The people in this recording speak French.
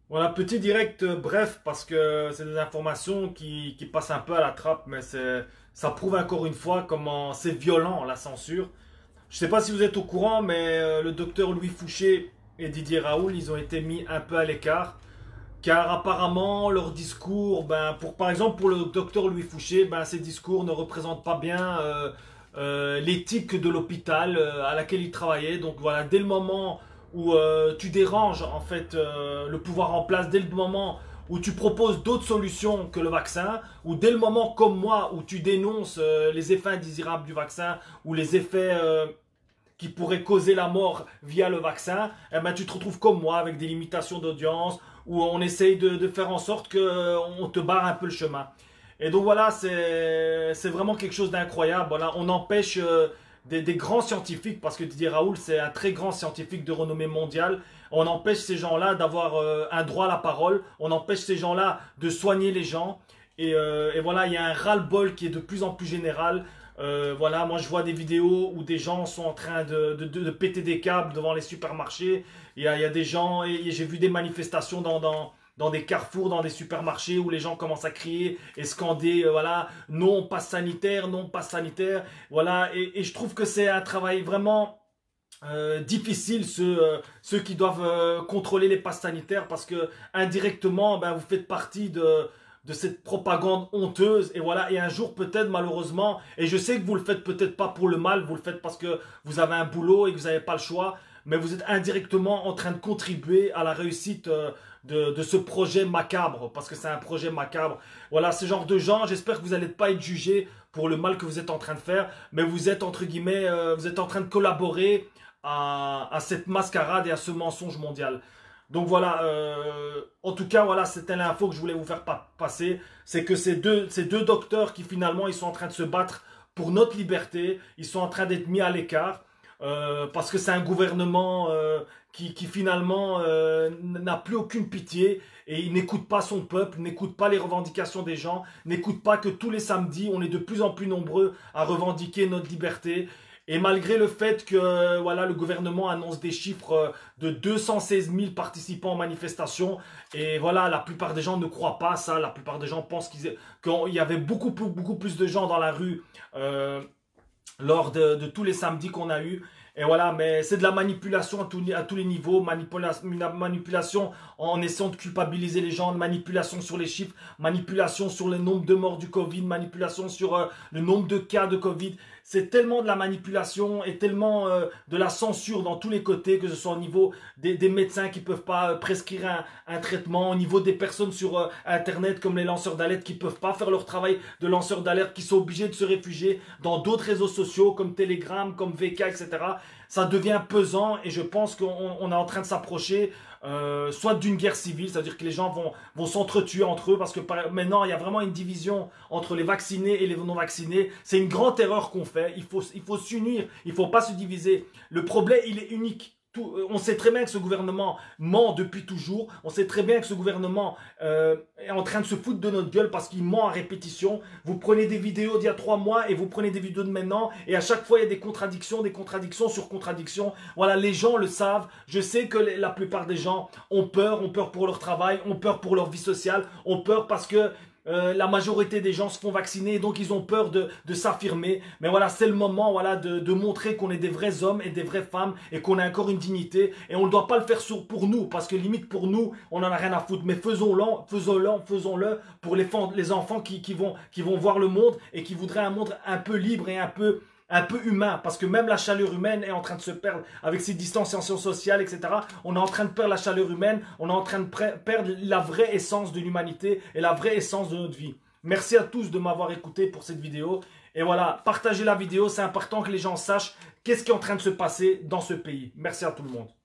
Voilà, petit direct bref, parce que c'est des informations qui passent un peu à la trappe, mais ça prouve encore une fois comment c'est violent la censure. Je ne sais pas si vous êtes au courant, mais le docteur Louis Fouché et Didier Raoult, ils ont été mis un peu à l'écart, car apparemment leur discours, par exemple pour le docteur Louis Fouché, ses discours ne représentent pas bien l'éthique de l'hôpital à laquelle il travaillait. Donc voilà, dès le moment où tu déranges en fait le pouvoir en place, dès le moment où tu proposes d'autres solutions que le vaccin, ou dès le moment comme moi où tu dénonces les effets indésirables du vaccin ou les effets qui pourraient causer la mort via le vaccin, eh ben, tu te retrouves comme moi avec des limitations d'audience où on essaye de faire en sorte qu'on te barre un peu le chemin. Et donc voilà, c'est vraiment quelque chose d'incroyable. Voilà, on empêche des grands scientifiques, parce que Didier Raoult, c'est un très grand scientifique de renommée mondiale. On empêche ces gens-là d'avoir un droit à la parole. On empêche ces gens-là de soigner les gens. Et voilà, il y a un ras-le-bol qui est de plus en plus général. Voilà, moi je vois des vidéos où des gens sont en train de péter des câbles devant les supermarchés. Il y a des gens, et j'ai vu des manifestations dans des carrefours, dans des supermarchés où les gens commencent à crier et scander, voilà, non passe sanitaire, non passe sanitaire. Voilà, et je trouve que c'est un travail vraiment difficile, ceux qui doivent contrôler les passes sanitaires, parce que indirectement, vous faites partie de cette propagande honteuse. Et voilà, et un jour peut-être malheureusement, et je sais que vous le faites peut-être pas pour le mal, vous le faites parce que vous avez un boulot et que vous n'avez pas le choix, mais vous êtes indirectement en train de contribuer à la réussite de ce projet macabre, parce que c'est un projet macabre. Voilà, ce genre de gens, j'espère que vous n'allez pas être jugés pour le mal que vous êtes en train de faire, mais vous êtes entre guillemets, vous êtes en train de collaborer à cette mascarade et à ce mensonge mondial. Donc voilà, en tout cas, voilà, c'était l'info que je voulais vous faire passer. C'est que ces deux docteurs qui finalement, ils sont en train de se battre pour notre liberté, ils sont en train d'être mis à l'écart. Parce que c'est un gouvernement qui finalement n'a plus aucune pitié et il n'écoute pas son peuple, n'écoute pas les revendications des gens, n'écoute pas que tous les samedis, on est de plus en plus nombreux à revendiquer notre liberté. Et malgré le fait que voilà, le gouvernement annonce des chiffres de 216 000 participants aux manifestations, et voilà, la plupart des gens ne croient pas ça, la plupart des gens pensent qu'il y avait beaucoup plus de gens dans la rue lors de tous les samedis qu'on a eu. Et voilà, mais c'est de la manipulation à tous les niveaux, manipulation en essayant de culpabiliser les gens, manipulation sur les chiffres, manipulation sur le nombre de morts du Covid, manipulation sur le nombre de cas de Covid. C'est tellement de la manipulation et tellement de la censure dans tous les côtés, que ce soit au niveau des médecins qui ne peuvent pas prescrire un traitement, au niveau des personnes sur Internet comme les lanceurs d'alerte qui ne peuvent pas faire leur travail de lanceurs d'alerte, qui sont obligés de se réfugier dans d'autres réseaux sociaux comme Telegram, comme VK, etc. Ça devient pesant et je pense qu'on est en train de s'approcher soit d'une guerre civile, c'est-à-dire que les gens vont s'entretuer entre eux, parce que maintenant il y a vraiment une division entre les vaccinés et les non vaccinés. C'est une grande erreur qu'on fait. Il faut s'unir, il ne faut pas se diviser. Le problème, il est unique. On sait très bien que ce gouvernement ment depuis toujours. On sait très bien que ce gouvernement est en train de se foutre de notre gueule parce qu'il ment à répétition. Vous prenez des vidéos d'il y a 3 mois et vous prenez des vidéos de maintenant, et à chaque fois il y a des contradictions sur contradictions. Voilà, les gens le savent. Je sais que la plupart des gens ont peur pour leur travail, ont peur pour leur vie sociale, ont peur parce que la majorité des gens se font vacciner, donc ils ont peur de s'affirmer. Mais voilà, c'est le moment, voilà, de montrer qu'on est des vrais hommes et des vraies femmes et qu'on a encore une dignité. Et on ne doit pas le faire pour nous, parce que limite pour nous, on n'en a rien à foutre. Mais faisons-le pour les enfants qui vont voir le monde et qui voudraient un monde un peu libre et un peu humain, parce que même la chaleur humaine est en train de se perdre avec ces distanciations sociales, etc. On est en train de perdre la chaleur humaine, on est en train de perdre la vraie essence de l'humanité et la vraie essence de notre vie. Merci à tous de m'avoir écouté pour cette vidéo. Et voilà, partagez la vidéo, c'est important que les gens sachent qu'est-ce qui est en train de se passer dans ce pays. Merci à tout le monde.